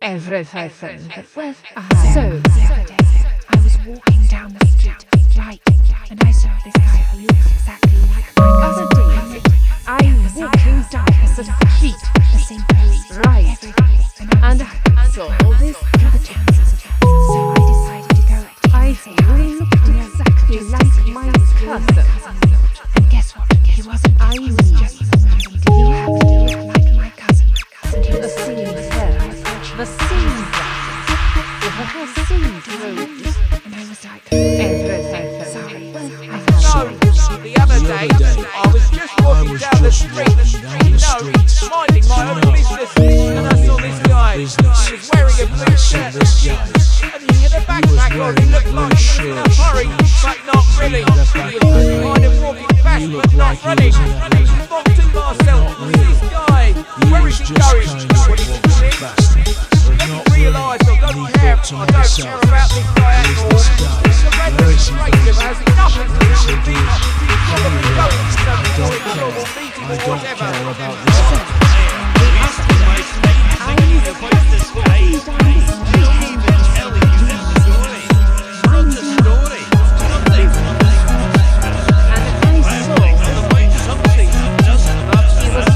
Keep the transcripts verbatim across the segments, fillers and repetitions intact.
Everything that was I. So, the other day, I was walking down the street, right, and I saw this guy who looks exactly like my cousin. I'm walking down the sort of street, the same place, right, and I saw all this. What are the chances of that? So I decided to go. I looked exactly like my cousin. And guess what? He wasn't. I was just random. He happened to look like my cousin. The scene there. The scene with her seed rose, and I was like, everything. Sorry, I thought So, the other day, I was just walking down the street, you know, minding my own business, and I saw this guy. He was wearing a blue shirt and jeans, and he had a backpack on. He looked like he was in a hurry, but not really. He was kind of walking fast, but not running. I thought to myself, who's this guy? Where is he going? What is he doing? Realise I don't care, I don't care about this guy at all. It's a red demonstration has nothing to do with me. He's probably going to some informal meeting or whatever. I need to put this place. Even telling you the story. What's the story? Something. And I saw something doesn't absolutely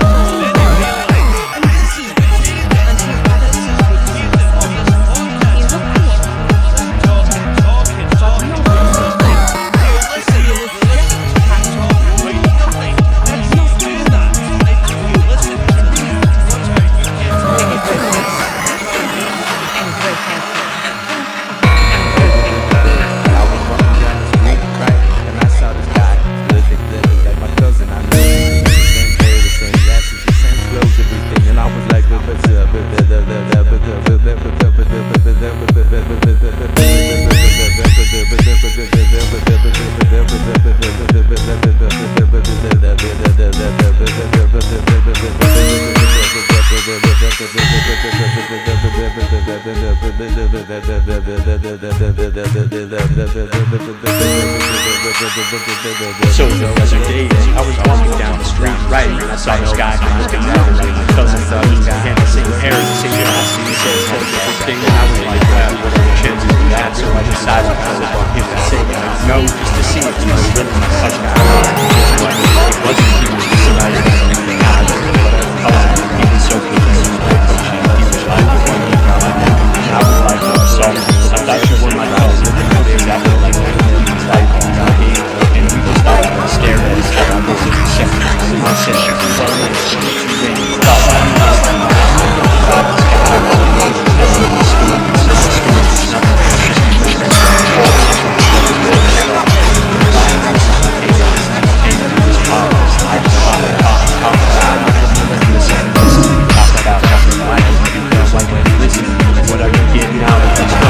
So the other day, I was walking down the street, right, and I saw this guy looking down like my cousin thought he had the same hair, the same costume, the same everything, and I was like, well, what are the chances of that? So I decided to pull up on him and say, no, just to see if he was really my cousin. It wasn't, he was just somebody that I didn't think I was, but I was, he was so good, he was like, he was like, one year ago, and I was like, oh, sorry, I thought you were my cousin, and they were exactly like that. He was like, and we just started to stare at each other. I was just checking out my sister. What are you getting out of this?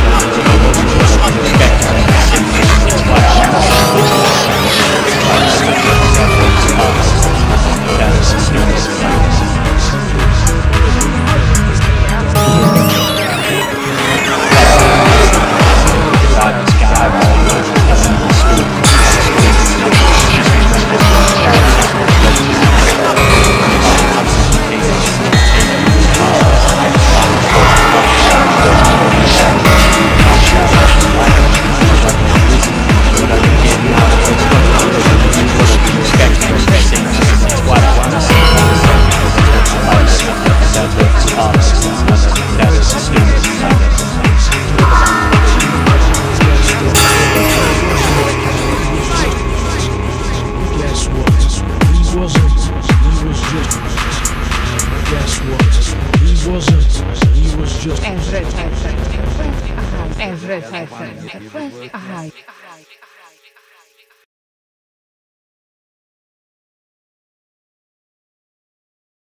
Everything. Everything. Everything.